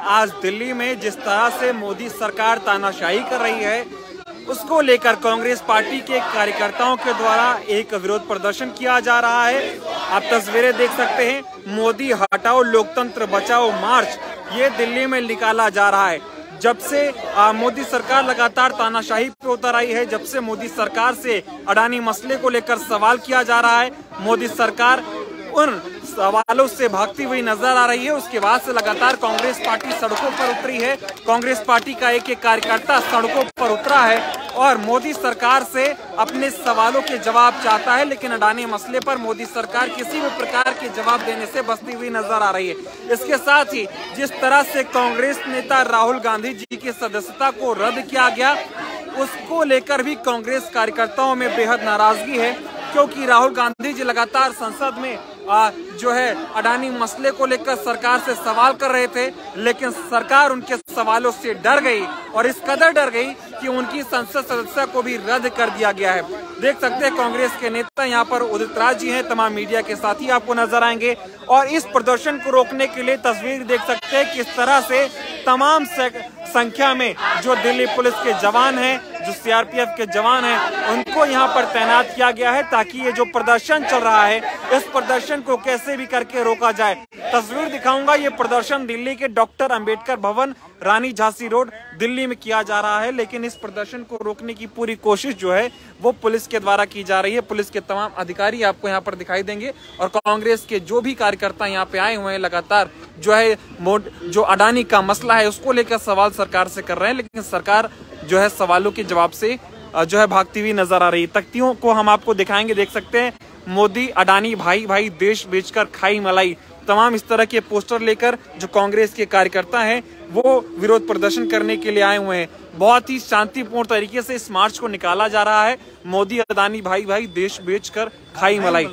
आज दिल्ली में जिस तरह से मोदी सरकार तानाशाही कर रही है, उसको लेकर कांग्रेस पार्टी के कार्यकर्ताओं के द्वारा एक विरोध प्रदर्शन किया जा रहा है। आप तस्वीरें देख सकते हैं, मोदी हटाओ लोकतंत्र बचाओ मार्च ये दिल्ली में निकाला जा रहा है। जब से मोदी सरकार लगातार तानाशाही पे उतर आई है, जब से मोदी सरकार से अडानी मसले को लेकर सवाल किया जा रहा है, मोदी सरकार उन सवालों से भागती हुई नजर आ रही है। उसके बाद से लगातार कांग्रेस पार्टी सड़कों पर उतरी है। कांग्रेस पार्टी का एक एक कार्यकर्ता सड़कों पर उतरा है और मोदी सरकार से अपने सवालों के जवाब चाहता है, लेकिन अडानी मसले पर मोदी सरकार किसी भी प्रकार के जवाब देने से बचती हुई नजर आ रही है। इसके साथ ही जिस तरह से कांग्रेस नेता राहुल गांधी जी की सदस्यता को रद्द किया गया, उसको लेकर भी कांग्रेस कार्यकर्ताओं में बेहद नाराजगी है, क्योंकि राहुल गांधी जी लगातार संसद में जो है अडानी मसले को लेकर सरकार से सवाल कर रहे थे, लेकिन सरकार उनके सवालों से डर गई और इस कदर डर गई कि उनकी संसद सदस्यता को भी रद्द कर दिया गया है। देख सकते हैं कांग्रेस के नेता यहाँ पर उदित राज जी हैं, तमाम मीडिया के साथी आपको नजर आएंगे और इस प्रदर्शन को रोकने के लिए तस्वीर देख सकते हैं किस तरह से तमाम संख्या में जो दिल्ली पुलिस के जवान हैं, जो सीआरपीएफ के जवान हैं, उनको यहाँ पर तैनात किया गया है ताकि ये जो प्रदर्शन चल रहा है, इस प्रदर्शन को कैसे भी करके रोका जाए। तस्वीर दिखाऊंगा, ये प्रदर्शन दिल्ली के डॉक्टर अंबेडकर भवन, रानी झांसी रोड, दिल्ली में किया जा रहा है, लेकिन इस प्रदर्शन को रोकने की पूरी कोशिश जो है वो पुलिस के द्वारा की जा रही है। पुलिस के तमाम अधिकारी आपको यहाँ पर दिखाई देंगे और कांग्रेस के जो भी कार्यकर्ता यहाँ पे आए हुए हैं, लगातार जो है जो अडानी का मसला है उसको लेकर सवाल सरकार से कर रहे हैं, लेकिन सरकार जो है सवालों के जवाब से जो है भागती हुई नजर आ रही है। तख्तियों को हम आपको दिखाएंगे, देख सकते हैं, मोदी अडानी भाई भाई देश बेचकर खाई मलाई, तमाम इस तरह के पोस्टर लेकर जो कांग्रेस के कार्यकर्ता हैं वो विरोध प्रदर्शन करने के लिए आए हुए हैं। बहुत ही शांतिपूर्ण तरीके से इस मार्च को निकाला जा रहा है। मोदी अडानी भाई भाई देश बेचकर खाई मलाई,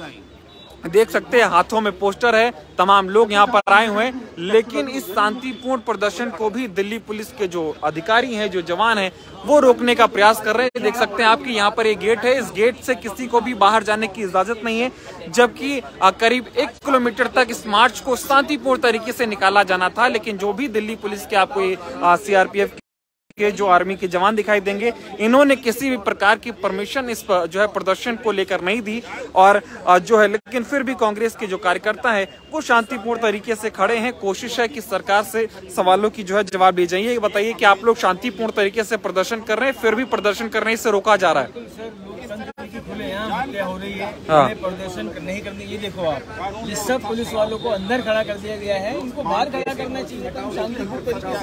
देख सकते हैं हाथों में पोस्टर है, तमाम लोग यहाँ पर आए हुए हैं, लेकिन इस शांतिपूर्ण प्रदर्शन को भी दिल्ली पुलिस के जो अधिकारी हैं, जो जवान हैं, वो रोकने का प्रयास कर रहे हैं। देख सकते हैं आपकी यहाँ पर एक गेट है, इस गेट से किसी को भी बाहर जाने की इजाजत नहीं है, जबकि करीब 1 किलोमीटर तक इस मार्च को शांतिपूर्ण तरीके से निकाला जाना था, लेकिन जो भी दिल्ली पुलिस के आपको सीआरपीएफ के जो आर्मी के जवान दिखाई देंगे, इन्होंने किसी भी प्रकार की परमिशन इस जो है प्रदर्शन को लेकर नहीं दी और जो है, लेकिन फिर भी कांग्रेस के जो कार्यकर्ता है वो शांतिपूर्ण तरीके से खड़े हैं। कोशिश है कि सरकार से सवालों की जो है जवाब दी जाए। ये बताइए कि आप लोग शांतिपूर्ण तरीके से प्रदर्शन कर रहे हैं, फिर भी प्रदर्शन करने से रोका जा रहा है। हो रही है, प्रदर्शन नहीं करनी। ये देखो आप, ये सब पुलिस वालों को अंदर खड़ा कर दिया गया है, इनको बाहर खड़ा करना चाहिए शांतिपूर्ण तरीके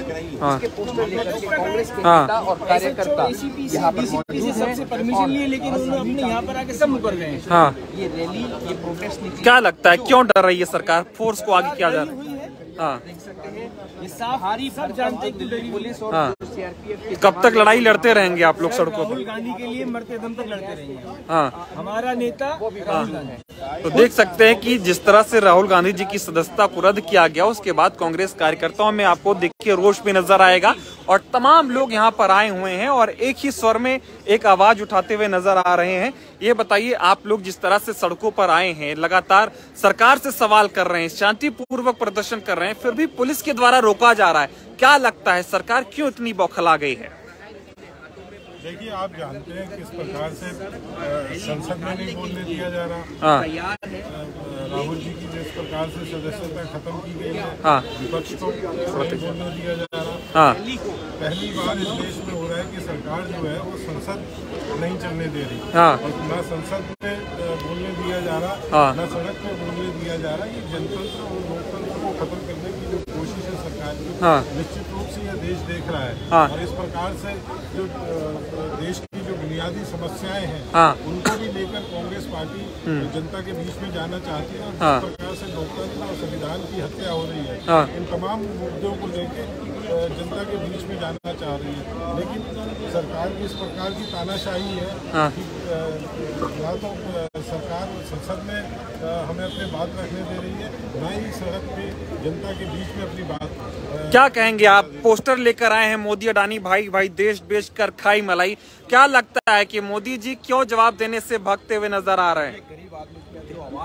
से। और कार्यकर्ता डीसीपी से सबसे परमिशन लिए, लेकिन उन्होंने अपने यहाँ पर आके सब मुकर गए हैं। ये रैली, ये प्रोटेस्ट नहीं। क्या लगता है क्यों डर रही है सरकार, फोर्स को आगे किया जा रहा है? देख सकते हैं, ये साफ हारी सब जानते हैं कि पुलिस और सीआरपीएफ कब तक लड़ाई लड़ते रहेंगे आप लोग सड़कों पर? राहुल गांधी के लिए मरते दम तक लड़ते रहेंगे। हमारा नेता राहुल गांधी। तो देख सकते हैं कि जिस तरह से राहुल गांधी जी की सदस्यता को रद्द किया गया, उसके बाद कांग्रेस कार्यकर्ताओं में आपको देखिए रोष भी नजर आएगा और तमाम लोग यहाँ पर आए हुए हैं और एक ही स्वर में एक आवाज उठाते हुए नजर आ रहे हैं। ये बताइए, आप लोग जिस तरह से सड़कों पर आए हैं, लगातार सरकार से सवाल कर रहे हैं, शांतिपूर्वक प्रदर्शन कर रहे हैं, फिर भी पुलिस के द्वारा रोका जा रहा है, क्या लगता है सरकार क्यों इतनी बौखला गई है? देखिए, आप जानते हैं किस प्रकार से संसद में नहीं बोलने दिया जा रहा। राहुल जी की जिस प्रकार से सदस्यता खत्म की गई है, विपक्ष को नहीं बोलने दिया जा रहा। पहली बार इस देश में हो रहा है कि सरकार जो है वो संसद नहीं चलने दे रही, न संसद में बोलने दिया जा रहा, न सड़क पे बोलने दिया जा रहा। ये जनतंत्र और लोकतंत्र को खत्म करने की जो कोशिश है सरकार की, निश्चित रूप से यह देश देख रहा है। और इस प्रकार से जो देश की जो बुनियादी समस्याएं हैं, उनको भी लेकर कांग्रेस पार्टी जनता के बीच में जाना चाहती है और जिस प्रकार से लोकतंत्र और संविधान की हत्या हो रही है, इन तमाम मुद्दों को लेकर जनता के बीच में जाना चाह रही है। लेकिन सरकार की इस प्रकार की तानाशाही है कि या तो सरकार संसद में हमें अपनी बात रखने दे रही है, न ही सड़क पे जनता के बीच में अपनी बात। क्या कहेंगे आप, पोस्टर लेकर आए हैं मोदी अडानी भाई भाई देश बेचकर खाई मलाई, क्या लगता है कि मोदी जी क्यों जवाब देने से भागते हुए नजर आ रहे हैं? गरीब आदमी की जो आवाज है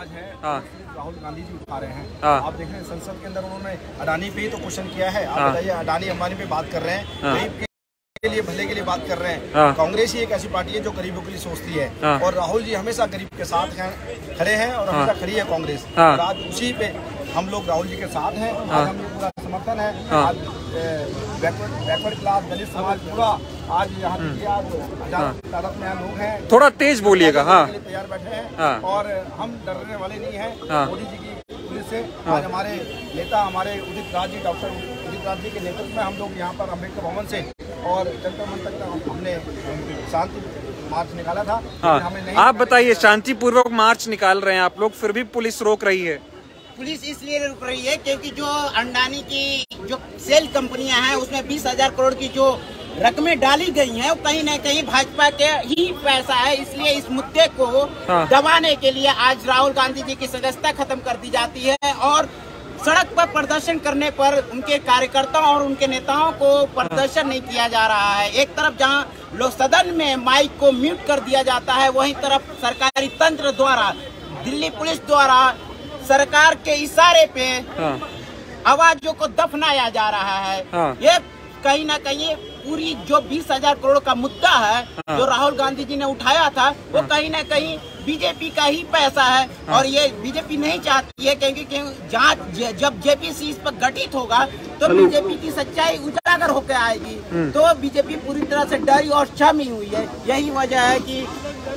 राहुल गांधी जी उठा रहे हैं। आप देख रहे हैं संसद के अंदर उन्होंने अडानी पे ही तो क्वेश्चन किया है। आप बताइए, अडानी अंबानी पे बात कर रहे हैं, गरीब के लिए, भले के लिए बात कर रहे हैं। कांग्रेस ही एक ऐसी पार्टी है जो गरीबों के लिए सोचती है, और राहुल जी हमेशा गरीब के साथ खड़े हैं और हमेशा खड़ी है कांग्रेस। और आज उसी पे हम लोग राहुल जी के साथ हैं। आज हम पूरा समर्थन है। आज बैकवर्ड क्लास, दलित समाज पूरा आज यहाँ तादाद में लोग हैं। थोड़ा तेज बोलिएगा। तैयार बैठे हैं और हम डरने वाले नहीं हैं मोदी जी की पुलिस से। आज हमारे नेता, हमारे उदित राज जी, डॉक्टर उदित राज जी के नेतृत्व में हम लोग यहाँ पर अम्बेडकर भवन से और जंतर मंतर तक हमने शांति मार्च निकाला था। हमें नहीं, आप बताइए, शांतिपूर्वक मार्च निकाल रहे हैं आप लोग, फिर भी पुलिस रोक रही है। पुलिस इसलिए रुक रही है क्योंकि जो अडानी की जो सेल कंपनियां हैं उसमें 20,000 करोड़ की जो रकमें डाली गई हैं वो कहीं न कहीं भाजपा के ही पैसा है। इसलिए इस मुद्दे को दबाने के लिए आज राहुल गांधी जी की सदस्यता खत्म कर दी जाती है और सड़क पर प्रदर्शन करने पर उनके कार्यकर्ताओं और उनके नेताओं को प्रदर्शन नहीं किया जा रहा है। एक तरफ जहां लोग सदन में माइक को म्यूट कर दिया जाता है, वहीं तरफ सरकारी तंत्र द्वारा, दिल्ली पुलिस द्वारा सरकार के इशारे पे आवाजों को दफनाया जा रहा है। ये कहीं ना कहीं पूरी जो 20,000 करोड़ का मुद्दा है जो राहुल गांधी जी ने उठाया था, वो कहीं ना कहीं बीजेपी का ही पैसा है। और ये बीजेपी नहीं चाहती है क्योंकि जांच जब जेपीसी इस पर गठित होगा तो बीजेपी की सच्चाई उजागर होकर आएगी। तो बीजेपी पूरी तरह से डरी और छमी हुई है। यही वजह है कि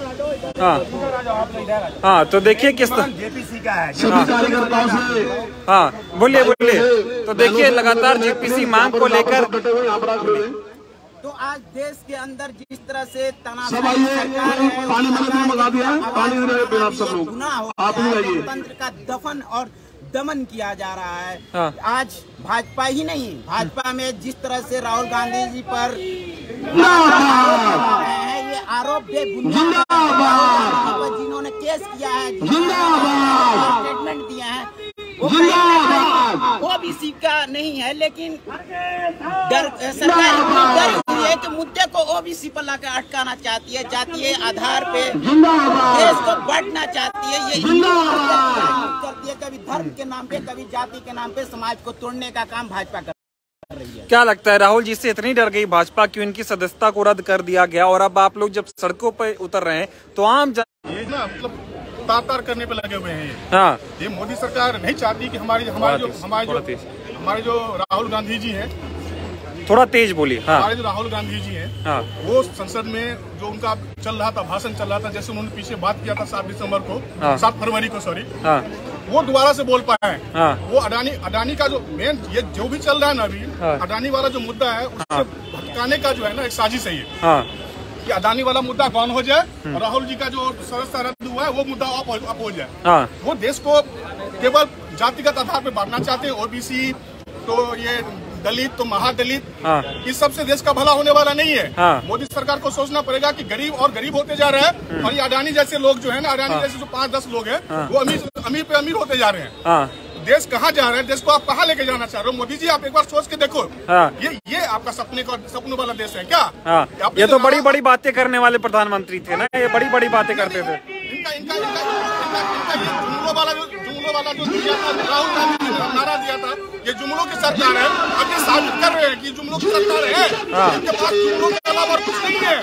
तो देखिए किस जेपीसी का है। बोलिए तो देखिए लगातार जेपीसी मांग को लेकर तो आज देश के अंदर जिस तरह से तनाशाही सरकार है, तंत्र का दफन और दमन किया जा रहा है। आज भाजपा ही नहीं, भाजपा में जिस तरह से राहुल गांधी जी पर ये आरोप जिन्होंने केस किया है, स्टेटमेंट दिया है, वो ओबीसी का नहीं है, लेकिन सरकार डरी हुई है कि मुद्दे को ओबीसी पर लाकर अटकाना चाहती है, जातीय आधार पे देश को बांटना चाहती है। ये करती है, कभी धर्म के नाम पे, कभी जाति के नाम पे समाज को तोड़ने का काम भाजपा कर रही है। क्या लगता है राहुल जी से इतनी डर गई भाजपा कि उनकी सदस्यता को रद्द कर दिया गया, और अब आप लोग जब सड़कों पर उतर रहे हैं तो आम ये ना मतलब तार करने पे लगे हुए हैं। ये मोदी सरकार नहीं चाहती कि हमारे जो राहुल गांधी जी हैं, थोड़ा तेज बोलिए। हमारे जो राहुल गांधी जी हैं, वो संसद में जो उनका चल रहा था, भाषण चल रहा था, जैसे उन्होंने पीछे बात किया था 7 फरवरी को, वो दोबारा से बोल पाए। वो अडानी का जो मेन ये जो भी चल रहा है ना अभी, अडानी वाला जो मुद्दा है उससे भटकाने का जो है ना एक साजिश है ये, कि अडानी वाला मुद्दा कौन हो जाए और राहुल जी का जो सदस्यता रद्द हुआ है वो मुद्दा अप हो जाए। वो देश को केवल जातिगत आधार पर बांटना चाहते हैं। ओबीसी तो ये दलित तो महादलित, इस सबसे देश का भला होने वाला नहीं है। मोदी सरकार को सोचना पड़ेगा कि गरीब और गरीब होते जा रहे हैं, और ये अडानी जैसे लोग जो है ना, अडानी जैसे जो 5-10 लोग हैं, वो अमीर पे अमीर होते जा रहे हैं। देश कहाँ जा रहे हैं? देश को आप कहाँ लेके जाना चाह रहे हो? मोदी जी आप एक बार सोच के देखो। ये आपका सपनों वाला देश है क्या? ये तो बड़ी बड़ी बातें करने वाले प्रधानमंत्री थे ना, ये बड़ी बड़ी बातें करते थे। इनका जुमलों वाला जो दिया था, राहुल गांधी जी ने नारा दिया था, ये जुमलों की सरकार है। अब ये साबित कर रहे हैं कि जुमलों की सरकार है, इनके पास जुमलों के अलावा और कुछ नहीं है।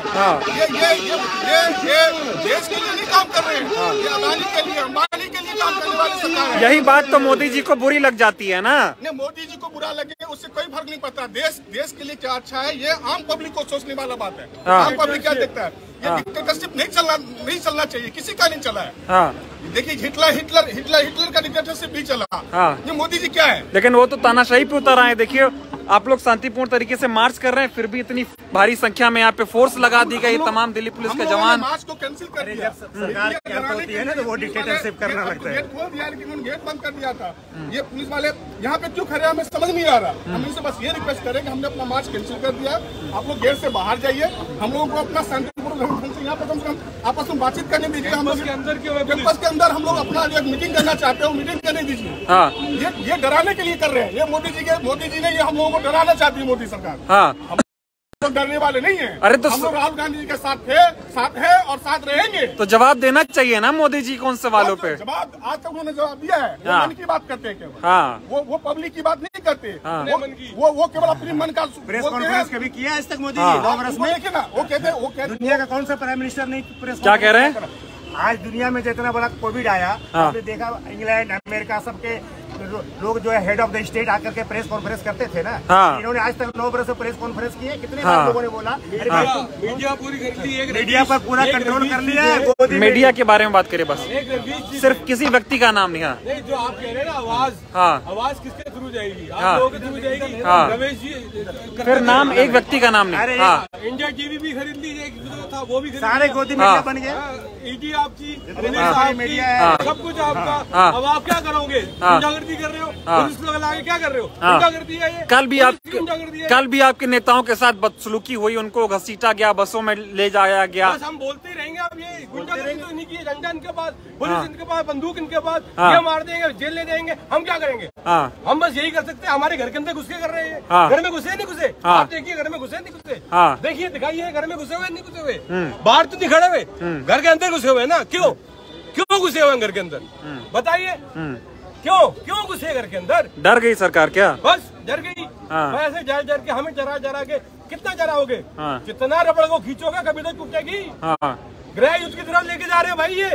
ये देश के लिए नहीं काम कर रहे हैं, ये अडानी के लिए, अंबानी के लिए काम करने वाली सरकार है। यही बात तो मोदी जी को बुरी लग जाती है ना। नहीं, मोदी जी को बुरा लगे उससे कोई फर्क नहीं पड़ता। देश के लिए क्या अच्छा है, ये आम पब्लिक को सोचने वाला बात है। आम पब्लिक क्या देखता है? ये डिक्टेटरशिप नहीं चलना चाहिए, किसी का नहीं चला है। देखिए हिटलर का डिक्टेटरशिप भी चला। ये मोदी जी क्या है? लेकिन वो तो तानाशाही पे उतर आए। देखिए आप लोग शांतिपूर्ण तरीके से मार्च कर रहे हैं, फिर भी इतनी भारी संख्या में यहाँ पे फोर्स लगा दी गई, तमाम दिल्ली पुलिस के जवान। मार्च को कैंसिल कर दिया। सरकार होती है ना तो वो डिक्टेटरशिप करना लगता है। गेट खोल दिया, लेकिन उन्होंने गेट बंद कर दिया था। ये पुलिस वाले यहाँ पे क्यों खड़े हैं हमें समझ नहीं आ रहा। हम इनसे बस ये रिक्वेस्ट करें कि हमने अपना मार्च कैंसिल कर दिया, आप लोग गेट से बाहर जाइए, हम लोगों को अपना शांतिपूर्ण ढंग से यहाँ पे कम से कम आपस में बातचीत करने दीजिए। हम लोग कैंपस के अंदर हम लोग अपना जो मीटिंग करना चाहते हो, मीटिंग करने दीजिए। ये डराने के लिए कर रहे हैं। ये मोदी जी ने ये हम लोगों को डराना चाहती है मोदी सरकार। लोग डरने वाले नहीं है। अरे तो हम लोग राहुल गांधी जी के साथ है और साथ रहेंगे। तो जवाब देना चाहिए ना मोदी जी को उन सवालों पे। जवाब आज तक उन्होंने जवाब दिया है। वो मन की बात करते हैं केवल। हाँ, वो पब्लिक की बात नहीं करते। हाँ, वो केवल अपनी मन का प्रेस कॉन्फ्रेंस कभी किया आज तक मोदी हाँ। 2 वर्ष में? देखिए ना, वो कहते दुनिया का कौन सा प्राइम मिनिस्टर नहीं प्रेस क्या कह रहे हैं? आज दुनिया में जितना बड़ा कोविड आया, हाँ। आपने देखा इंग्लैंड अमेरिका सबके लोग जो है हेड ऑफ द स्टेट आकर के प्रेस कॉन्फ्रेंस करते थे ना। हाँ। इन्होंने आज तक 9 वर्ष से प्रेस कॉन्फ्रेंस की है। कितने हाँ। बार लोगों ने बोला मीडिया पूरी कर ली, मीडिया पर पूरा कंट्रोल कर लिया है। मीडिया के बारे में बात करें बस, सिर्फ किसी व्यक्ति का नाम नहीं। हाँ, नहीं, जो आप कह रहे हैं ना आवाज, हाँ, आवाज किसके थ्रू जाएगी? हाँ। आप लोगों के थ्रू जाएगी। हाँ। रमेश जी फिर नाम एक व्यक्ति का नाम नहीं। हाँ, इंडिया टीवी भी खरीद लीजिए, था वो भी सारे गोदी मीडिया बन गए। ईडी आपकी, मीडिया है, सब कुछ आपका। अब आप क्या करोगे? गुंडागर्दी कर रहे हो, पुलिस लोग लगा के क्या कर रहे हो? गुंडागर्दी है ये। कल भी आपके नेताओं के साथ बदसलूकी हुई, उनको घसीटा गया, बसों में ले जाया गया। बस हम बोलते ही रहेंगे। अब ये गुंडागर्दी तो इन्हीं की है, डंडा इनके पास, पुलिस इनके पास, बंदूक इनके पास, ये मार देंगे, जेल ले जाएंगे, हम क्या करेंगे? हम बस यही कर सकते हैं। हमारे घर के अंदर घुस के कर रहे हैं। घर में घुसे नहीं घुसे? आप देखिए, घर में घुसे नहीं घुसे? देखिए, दिखाइए घर में घुसे हुए नहीं घुसे हुए? बाहर तो नहीं खड़े हुए, घर के अंदर घुसे हुए ना। क्यों घुसे हुए घर के अंदर? बताइए क्यों घुसे घर के अंदर? डर गई सरकार क्या? बस डर गई। ऐसे जर के हमें जरा के कितना जराओगे? जितना रबड़ को खींचोगे कभी तो टूटेगी। गृह युद्ध की तरफ लेके जा रहे हो भाई ये।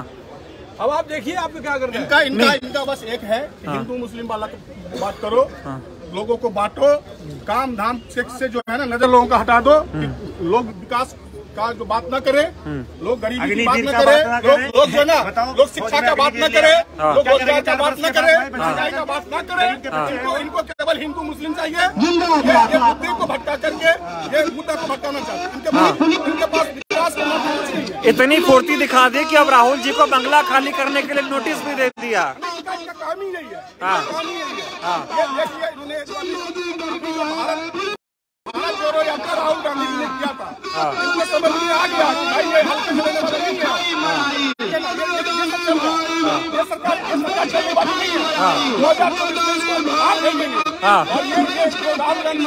अब आप देखिए आपको क्या करना है। इनका बस एक है कि हिंदू मुस्लिम वाला बात करो, लोगों को बांटो, काम धाम से जो है ना नजर लोगों का हटा दो। लोग विकास का जो बात न करे, लोग गरीबी की बात न करे, लोग जो है ना लोग शिक्षा का बात न करे, लोग रोजगार का बात न करे, महंगाई का बात न करे। इनको केवल हिंदू मुस्लिम चाहिए। ये मुद्दे को भटका करके ये मुद्दा को भटकाना चाहते। इनके पास विकास का कुछ नहीं है। इतनी फुर्ती दिखा दी कि अब राहुल जी को बंगला खाली करने के लिए नोटिस भी दे दिया। इनका काम ही नहीं है। काम ही नहीं है। ये देखिए, इन्होंने भारत जोड़ो यात्रा राहुल गांधी जी ने किया था। इनको समझ में आ गया कि भाई ये हल्के में लेने वाला नहीं है। ये सरकार चलने वाली नहीं है। 2024 में इसको बाहर भेजेंगे। और ये जो राहुल गांधी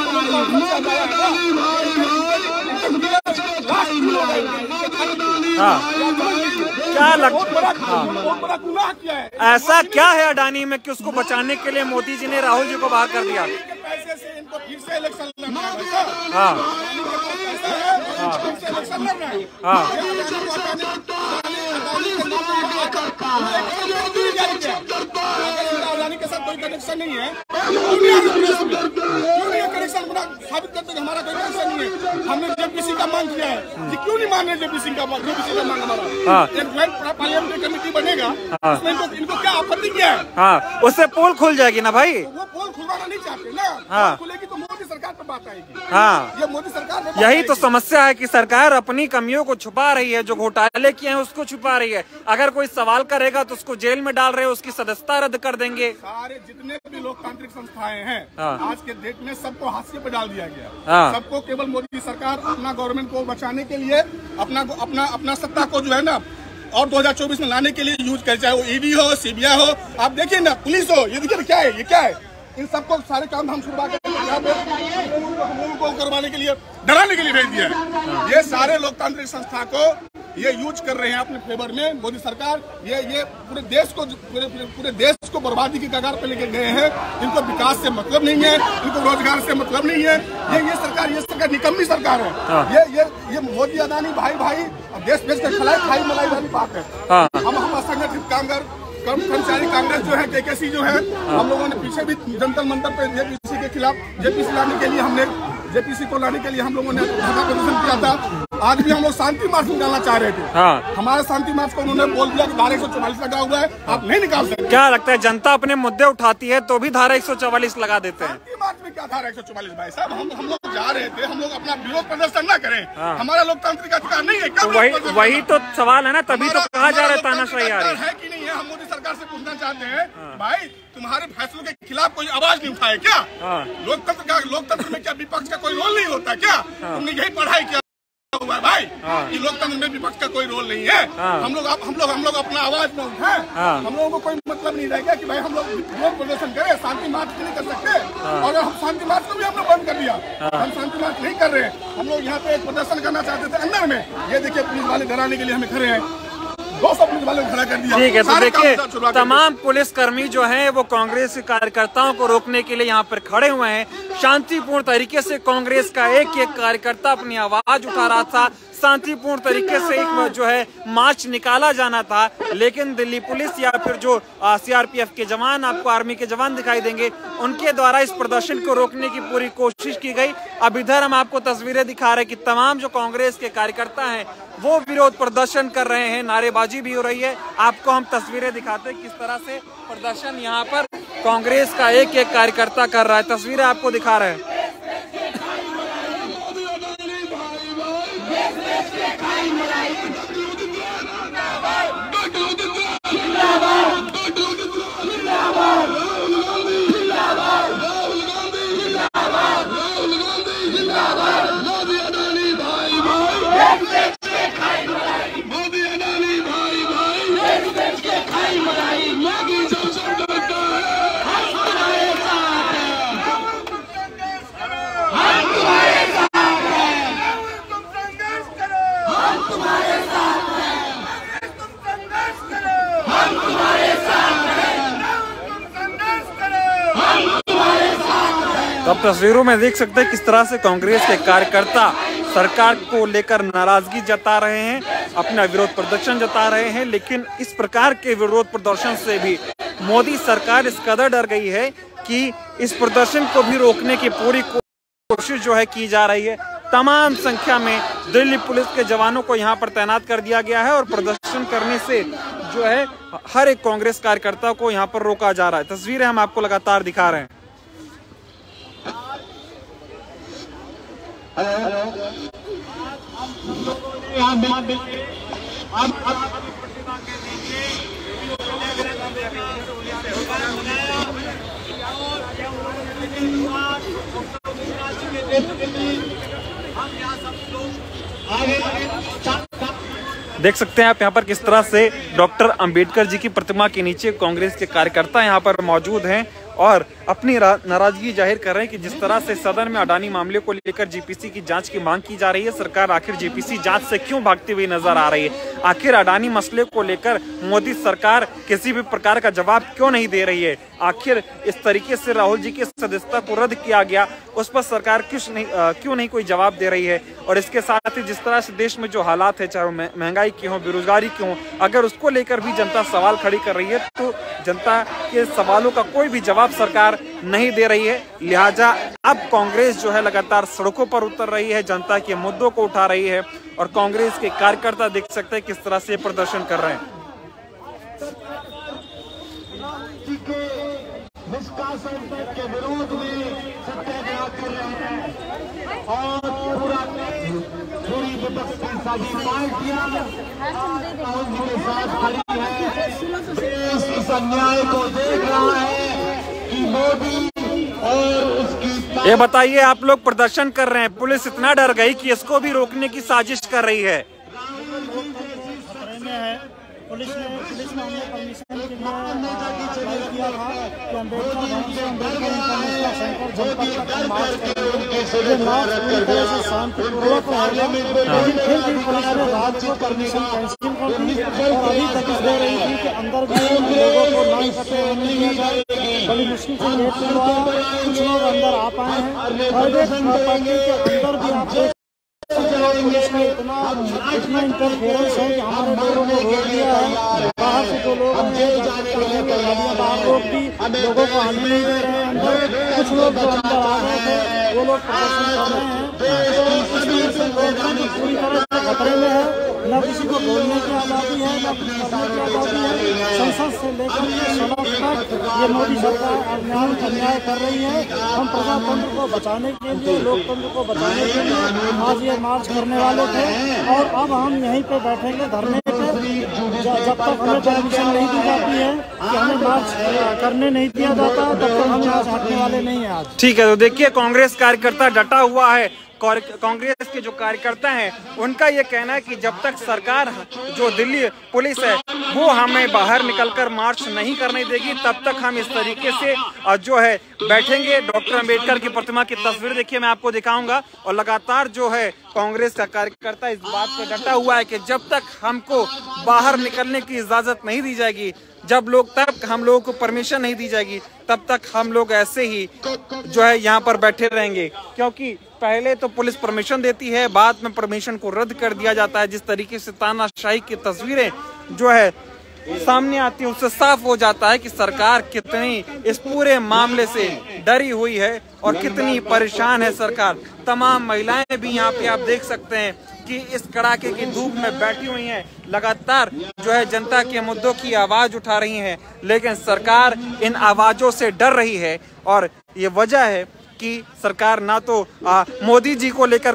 क्या लगता बहुत बड़ा गुनाह किया है। ऐसा क्या है अडानी में कि उसको बचाने के लिए मोदी जी ने राहुल जी को बाहर कर दिया? पैसे से इनको फिर से इलेक्शन लड़ना है। हाँ, फिर से इलेक्शन लड़ना है। अडानी के साथ कोई कनेक्शन नहीं है। कनेक्शन साबित करते कि हमारा कोई कनेक्शन नहीं है। हमने जेपीसी का मांग किया है, क्यों नहीं मान रहे जेपीसी का मांग? हमारा एक ज्वाइंट पार्लियामेंट्री कमेटी बनेगा, उसमें इनको क्या आपत्ति क्या है? हाँ, उससे पोल खुल जाएगी ना भाई। वो पोल खुलवाना नहीं चाहते ना। हाँ, खुलेगी तो मोदी सरकार पर बात आएगी। हाँ, ये मोदी सरकार यही तो समस्या है कि सरकार अपनी कमियों को छुपा रही है, जो घोटाले किए हैं उसको छुपा रही है। अगर कोई सवाल करेगा तो उसको जेल में डाल रहे हैं, उसकी सदस्यता रद्द कर देंगे। सारे जितने भी लोकतांत्रिक संस्थाएं हैं आज के डेट में सबको हाशिए पे डाल दिया गया। सबको केवल मोदी सरकार अपना गवर्नमेंट को बचाने के लिए अपना सत्ता को जो है ना और 2024 में लाने के लिए यूज करे, चाहे वो ईडी हो, सीबीआई हो, आप देखिए ना, पुलिस हो। ये देखिए क्या है, ये क्या है? इन सबको सारे काम हम शुरुआत को करवाने के लिए, डराने के लिए भेज दिया है। ये सारे लोकतांत्रिक संस्था को ये यूज कर रहे हैं अपने फेवर में मोदी सरकार। ये पूरे देश को बर्बादी की कगार पे लेके गए हैं। इनको विकास से मतलब नहीं है, इनको रोजगार से मतलब नहीं है। ये सरकार निकम्मी सरकार है। ये मोदी अडानी भाई देश के खाई मलाई वाली बात है। हम असंगठित कामगार कर्मचारी कांग्रेस जो है, केकेसी जो है, हम लोगों ने पीछे भी जंतर मंतर पे जेपीसी के खिलाफ जेपीसी लाने के लिए जेपीसी को लाने के लिए हम लोगों ने धरना प्रदर्शन किया था। आज भी हम लोग शांति मार्च निकालना चाह रहे थे। हमारे शांति मार्च को उन्होंने बोल दिया कि धारा 144 लगा हुआ है, आप नहीं निकाल सकते। क्या लगता है, जनता अपने मुद्दे उठाती है तो भी धारा 144 लगा देते हैं? शांति मार्च में क्या धारा 144 भाई साहब? हम लोग जा रहे थे, हम लोग अपना विरोध प्रदर्शन न करें। हमारा लोकतांत्रिक अधिकार नहीं है क्या? वही तो सवाल है ना, तभी तो कहा जा रहा है तानाशाही आ रही है कि नहीं है। हम मोदी सरकार से पूछना चाहते हैं, भाई तुम्हारे फैसलों के खिलाफ कोई आवाज नहीं उठाए क्या? लोकतंत्र में क्या विपक्ष का कोई रोल नहीं होता क्या? तुमने यही पढ़ाई किया हुआ है भाई कि लोकतंत्र में विपक्ष का कोई रोल नहीं है। हम लोग अपना आवाज में उठाएं। हम लोगों को कोई मतलब नहीं रहेगा कि भाई हम लोग विरोध प्रदर्शन करें, शांति मार्च नहीं कर सकते। और हम शांति मार्च को भी हम लोग बंद कर दिया, हम शांति मार्च नहीं कर रहे हैं। हम लोग यहाँ पे एक प्रदर्शन करना चाहते थे अंदर में, ये देखिए पुलिस वाले डराने के लिए हमें खड़े हैं, 200 पुलिस वाले खड़ा कर दिया। ठीक है, तो देखिए तमाम पुलिसकर्मी जो हैं वो कांग्रेस के कार्यकर्ताओं को रोकने के लिए यहाँ पर खड़े हुए हैं। शांतिपूर्ण तरीके से कांग्रेस का एक एक कार्यकर्ता अपनी आवाज उठा रहा था, शांतिपूर्ण तरीके से एक जो है मार्च निकाला जाना था, लेकिन दिल्ली पुलिस या फिर जो सीआरपीएफ के जवान, आपको आर्मी के जवान दिखाई देंगे, उनके द्वारा इस प्रदर्शन को रोकने की पूरी कोशिश की गई। अब इधर हम आपको तस्वीरें दिखा रहे हैं कि तमाम जो कांग्रेस के कार्यकर्ता हैं वो विरोध प्रदर्शन कर रहे हैं, नारेबाजी भी हो रही है। आपको हम तस्वीरें दिखाते हैं किस तरह से प्रदर्शन यहाँ पर कांग्रेस का एक एक कार्यकर्ता कर रहा है। तस्वीरें आपको दिखा रहे हैं। तो आप तस्वीरों में देख सकते हैं किस तरह से कांग्रेस के कार्यकर्ता सरकार को लेकर नाराजगी जता रहे हैं, अपना विरोध प्रदर्शन जता रहे हैं। लेकिन इस प्रकार के विरोध प्रदर्शन से भी मोदी सरकार इस कदर डर गई है कि इस प्रदर्शन को भी रोकने की पूरी कोशिश जो है की जा रही है। तमाम संख्या में दिल्ली पुलिस के जवानों को यहाँ पर तैनात कर दिया गया है और प्रदर्शन करने से जो है हर एक कांग्रेस कार्यकर्ता को यहाँ पर रोका जा रहा है। तस्वीरें हम आपको लगातार दिखा रहे हैं। देख सकते हैं आप यहाँ पर किस तरह से डॉक्टर अंबेडकर जी की प्रतिमा के नीचे कांग्रेस के कार्यकर्ता यहाँ पर मौजूद हैं और अपनी नाराजगी जाहिर कर रहे हैं कि जिस तरह से सदन में अडानी मामले को लेकर जेपीसी की जांच की मांग की जा रही है, सरकार आखिर जेपीसी जांच से क्यों भागती हुई नजर आ रही है। आखिर अडानी मसले को लेकर मोदी सरकार किसी भी प्रकार का जवाब क्यों नहीं दे रही है। आखिर इस तरीके से राहुल जी की सदस्यता को रद्द किया गया, उस पर सरकार क्यों नहीं कोई जवाब दे रही है। और इसके साथ ही जिस तरह से देश में जो हालात है, चाहे महंगाई की हो, बेरोजगारी की हो, अगर उसको लेकर भी जनता सवाल खड़ी कर रही है तो जनता के सवालों का कोई भी जवाब सरकार नहीं दे रही है। लिहाजा अब कांग्रेस जो है लगातार सड़कों पर उतर रही है, जनता के मुद्दों को उठा रही है और कांग्रेस के कार्यकर्ता देख सकते हैं किस तरह से प्रदर्शन कर रहे हैं। के विरोध में सत्याग्रह कर रहे हैं और पूरी विपक्ष की सारी पार्टियां उनके साथ खड़ी है। देश इस अन्याय को देख रहा है कि मोदी और उसकी। ये बताइए, आप लोग प्रदर्शन कर रहे हैं, पुलिस इतना डर गई कि इसको भी रोकने की साजिश कर रही है। पुलिस ने हमने परमिशन के लिए अप्लाई किया था कि अम्बेडकर भवन से अम्बेडकर इंटरनेशनल सेंटर जनपद तक मार्च करेंगे। मार्च पूरी तरह से शांतिपूर्वक रहेगा, लेकिन फिर भी पुलिस ने रात को परमिशन कैंसिल कर दी और अभी तक दे रही थी कि अंदर भी लोगों को ना इकट्ठे होने दिया जाए। बड़ी मुश्किल से गेट खुलवाया, कुछ लोग अंदर आ पाए हैं और प्रॉपर्टी के अंदर भी आप पुलिस में इतना इंटरफेरेंस है कि हमारे लोगों ने रोक दिया है। बाहर से जो लोग बाहर लोग भी लोगों को आने नहीं दे रहे हैं अंदर। कुछ लोग जो अंदर आ गए थे वो लोग प्रदर्शन कर रहे हैं। पूरी तरह से खतरे में है, न किसी को बोलने की आज़ादी है, न कुछ करने की आज़ादी है। संसद से लेकर के सड़क तक ये मोदी सरकार अन्याय कर रही है। हम प्रजातंत्र को बचाने के लिए, लोकतंत्र को बचाने के लिए आज ये मार्च करने वाले थे और अब हम यहीं पे बैठेंगे धरने पे जब तक हमें परमिशन नहीं दी जाती है कि हमें मार्च करने नहीं दिया जाता, तब तक हम यहाँ से हटने वाले नहीं हैं आज। ठीक है, तो देखिए कांग्रेस कार्यकर्ता डटा हुआ है, कांग्रेस के जो कार्यकर्ता हैं उनका ये कहना है कि जब तक सरकार जो दिल्ली पुलिस है वो हमें बाहर निकलकर मार्च नहीं करने देगी तब तक हम इस तरीके से जो है बैठेंगे। डॉक्टर अंबेडकर की प्रतिमा की तस्वीर देखिए, मैं आपको दिखाऊंगा। और लगातार जो है कांग्रेस का कार्यकर्ता इस बात पर डटा हुआ है कि जब तक हमको बाहर निकलने की इजाजत नहीं दी जाएगी, तब हम लोगों को परमिशन नहीं दी जाएगी, तब तक हम लोग ऐसे ही जो है यहाँ पर बैठे रहेंगे। क्योंकि पहले तो पुलिस परमिशन देती है, बाद में परमिशन को रद्द कर दिया जाता है। जिस तरीके से तानाशाही की तस्वीरें जो है सामने आती है उससे साफ हो जाता है कि सरकार कितनी इस पूरे मामले से डरी हुई है और कितनी परेशान है सरकार। तमाम महिलाएं भी यहाँ पे आप देख सकते हैं कि इस कड़ाके की धूप में बैठी हुई हैं, लगातार जो है जनता के मुद्दों की आवाज उठा रही हैं, लेकिन सरकार इन आवाजों से डर रही है। और ये वजह है कि सरकार ना तो मोदी जी को लेकर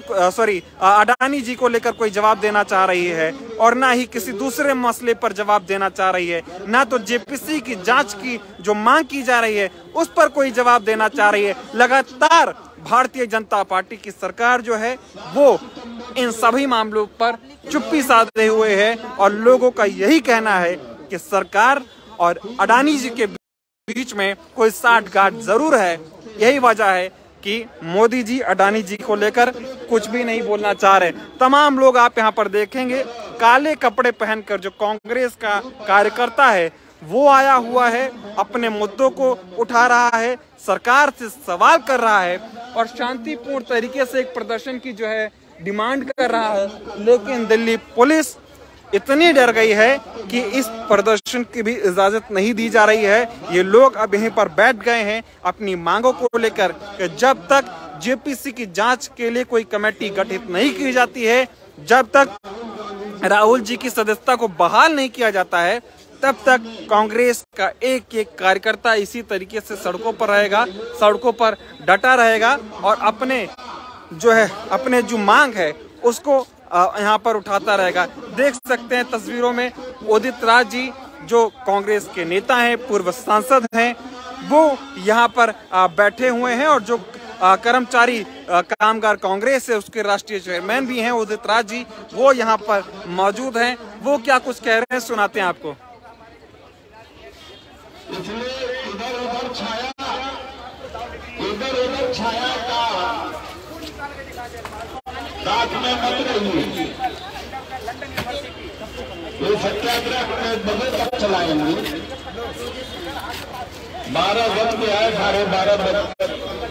अडानी जी को लेकर कोई जवाब देना चाह रही है और ना ही किसी दूसरे मसले पर जवाब देना चाह रही है, ना तो जेपीसी की जांच की जो मांग की जा रही है उस पर कोई जवाब देना चाह रही है। लगातार भारतीय जनता पार्टी की सरकार जो है वो इन सभी मामलों पर चुप्पी साधे हुए है और लोगों का यही कहना है कि सरकार और अडानी जी के बीच में कोई साठगांठ जरूर है। यही वजह है कि मोदी जी अडानी जी को लेकर कुछ भी नहीं बोलना चाह रहे। तमाम लोग आप यहाँ पर देखेंगे काले कपड़े पहनकर जो कांग्रेस का कार्यकर्ता है वो आया हुआ है, अपने मुद्दों को उठा रहा है, सरकार से सवाल कर रहा है और शांतिपूर्ण तरीके से एक प्रदर्शन की जो है डिमांड कर रहा है। लेकिन दिल्ली पुलिस इतनी डर गई है कि इस प्रदर्शन की भी इजाजत नहीं दी जा रही है। ये लोग अब यहीं पर बैठ गए हैं अपनी मांगों को लेकर कि जब तक जेपीसी की जांच के लिए कोई कमेटी गठित नहीं की जाती है, जब तक राहुल जी की सदस्यता को बहाल नहीं किया जाता है, तब तक कांग्रेस का एक एक कार्यकर्ता इसी तरीके से सड़कों पर रहेगा, सड़कों पर डटा रहेगा और अपने जो मांग है उसको यहाँ पर उठाता रहेगा। देख सकते हैं तस्वीरों में उदित राज जी जो कांग्रेस के नेता हैं, पूर्व सांसद हैं, वो यहाँ पर बैठे हुए हैं और जो कर्मचारी कामगार कांग्रेस है उसके राष्ट्रीय चेयरमैन भी हैं उदित राज जी, वो यहाँ पर मौजूद हैं। वो क्या कुछ कह रहे हैं सुनाते हैं आपको। इधर छाया का रात में मत रहिए, ये सत्याग्रह अपने बगल तक चलाएंगे। 12 बज के आए, 12:30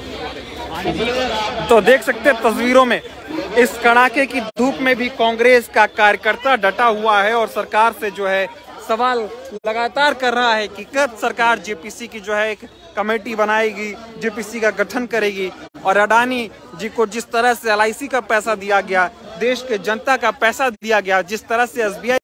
तो देख सकते हैं तस्वीरों में इस कड़ाके की धूप में भी कांग्रेस का कार्यकर्ता डटा हुआ है और सरकार से जो है सवाल लगातार कर रहा है कि कब सरकार जेपीसी की जो है एक कमेटी बनाएगी, जेपीसी का गठन करेगी। और अडानी जी को जिस तरह से LIC का पैसा दिया गया, देश के जनता का पैसा दिया गया, जिस तरह से SBI